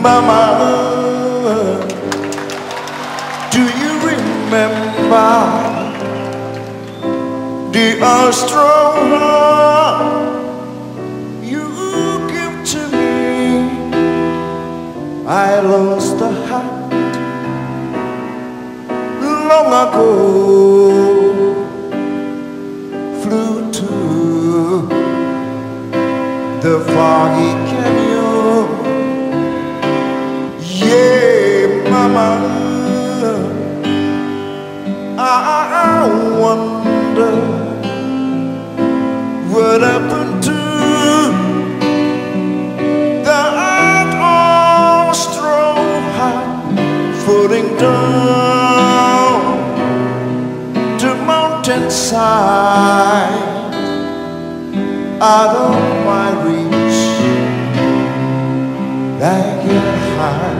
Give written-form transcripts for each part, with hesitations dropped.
Mama, do you remember the strong heart you gave to me? I lost a heart long ago, flew to the foggy canyon. Yeah, Mama, I wonder what happened to the heart of strong heart falling down the mountainside out of my reach, like your heart.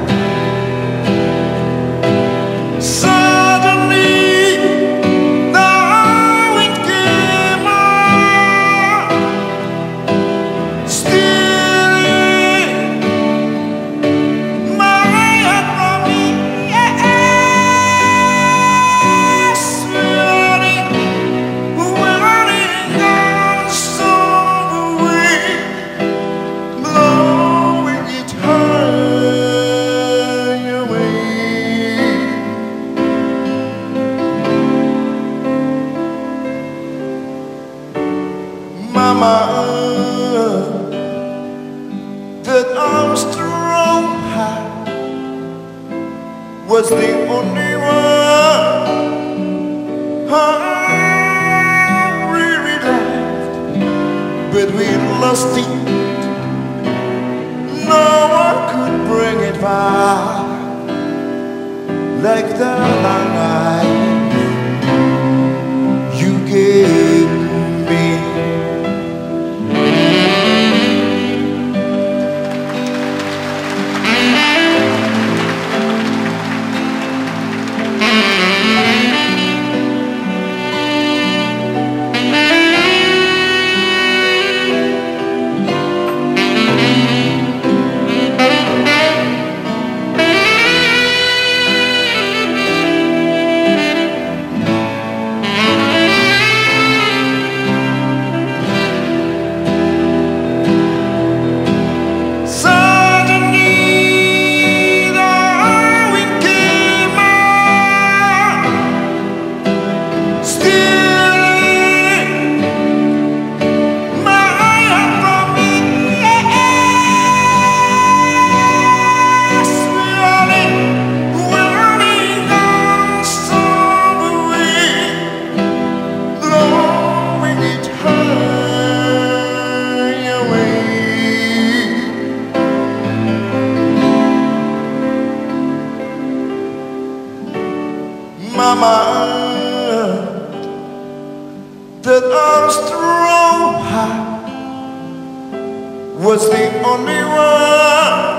Mama, that strong heart was the only one we left, but we lost it. No one could bring it back like the life you gave me. Mama, that strong heart was the only one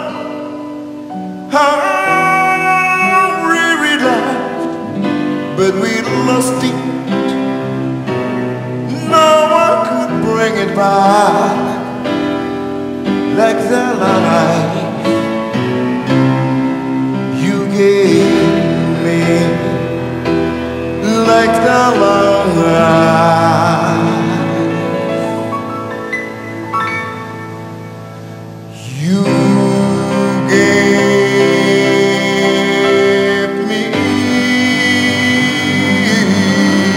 we left, but we lost it. No one could bring it back like the life you gave me. Like the long life you gave me.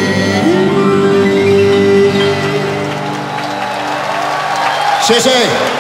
Sí, sí.